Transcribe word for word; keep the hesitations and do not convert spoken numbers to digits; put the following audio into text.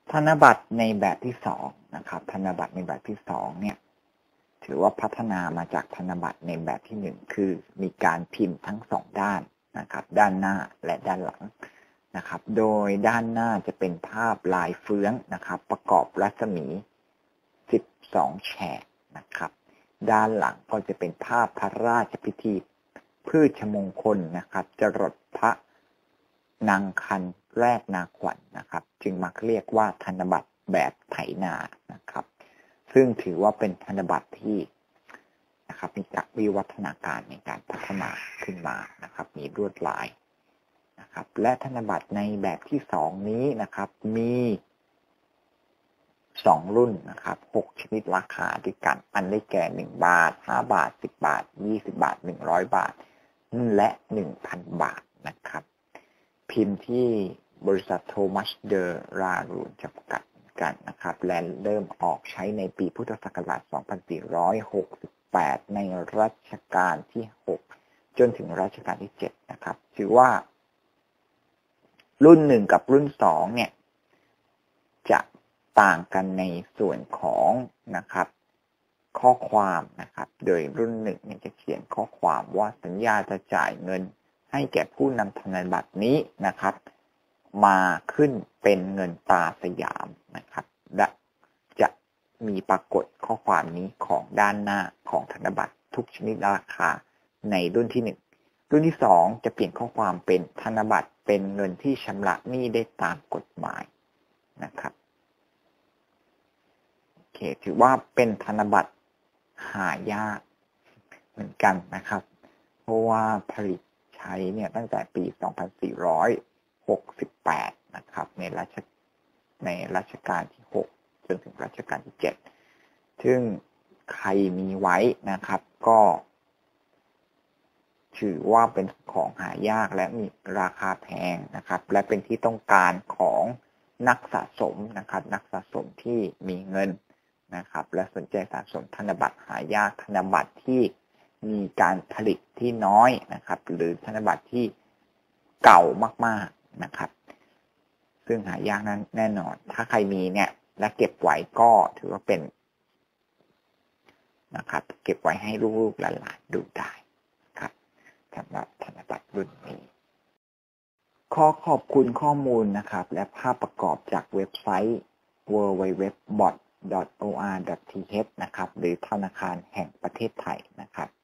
ธนบัตรในแบบที่สองนะครับธนบัตรในแบบที่สองเนี่ยถือว่าพัฒนามาจากธนบัตรในแบบที่หนึ่งคือมีการพิมพ์ทั้งสองด้านนะครับด้านหน้าและด้านหลังนะครับโดยด้านหน้าจะเป็นภาพลายเฟื้องนะครับประกอบรัศมีสิบสองแฉกนะครับด้านหลังก็จะเป็นภาพพระราชพิธีพืชมงคลนะครับจรดพระนางคันแรกนาขวัญ น, นะครับจึงมักเรียกว่าธนบัตรแบบไถนานะครับซึ่งถือว่าเป็นธนบัตรที่นะครับมีจากวิวัฒนาการในการพัฒนาขึ้นมานะครับมีลวดลายนะครับและธนบัตรในแบบที่สองนี้นะครับมีสองรุ่นนะครับหกชนิดราคาด้วยกันอันได้แก่หนึ่งบาทห้าบาทสิบบาทยี่สิบบาทหนึ่งร้อยบาทและ หนึ่งพัน บาทนะครับพิมพ์ที่บริษัทโทมัสเดอรารูนจำกัดกันนะครับและเริ่มออกใช้ในปีพุทธศักราชสองพันสี่ร้อยหกสิบแปดในรัชกาลที่หกจนถึงรัชกาลที่เจ็ดนะครับถือว่ารุ่นหนึ่งกับรุ่นสองเนี่ยจะต่างกันในส่วนของนะครับข้อความนะครับโดยรุ่นหนึ่งเนี่ยจะเขียนข้อความว่าสัญญาจะจ่ายเงินให้แก่ผู้นำธนบัตรนี้นะครับมาขึ้นเป็นเงินตราสยามนะครับและจะมีปรากฏข้อความนี้ของด้านหน้าของธนบัตรทุกชนิดราคาในรุ่นที่หนึ่งรุ่นที่สองจะเปลี่ยนข้อความเป็นธนบัตรเป็นเงินที่ชำระหนี้ได้ตามกฎหมายนะครับโอเคถือว่าเป็นธนบัตรหายากเหมือนกันนะครับเพราะว่าผลิตใช้เนี่ยตั้งแต่ปีสองพันสี่ร้อยหกสิบแปดนะครับในรัชในรัชกาลที่หกจนถึงรัชกาลที่เจ็ดซึ่งใครมีไว้นะครับก็ถือว่าเป็นของหายากและมีราคาแพงนะครับและเป็นที่ต้องการของนักสะสมนะครับนักสะสมที่มีเงินนะครับและสนใจสะสมธนบัตรหายากธนบัตรที่มีการผลิตที่น้อยนะครับหรือธนบัตรที่เก่ามากๆนะครับซึ่งหายากนั้นแน่นอนถ้าใครมีเนี่ยและเก็บไว้ก็ถือว่าเป็นนะครับเก็บไว้ให้ลูกๆหลานๆดูได้ครับสำหรับธนบัตรรุ่นนี้ขอขอบคุณข้อมูลนะครับและภาพประกอบจากเว็บไซต์ ดับเบิลยู ดับเบิลยู ดับเบิลยู ดอท โอ อาร์ ดอท ที เอช นะครับหรือธนาคารแห่งประเทศไทยนะครับ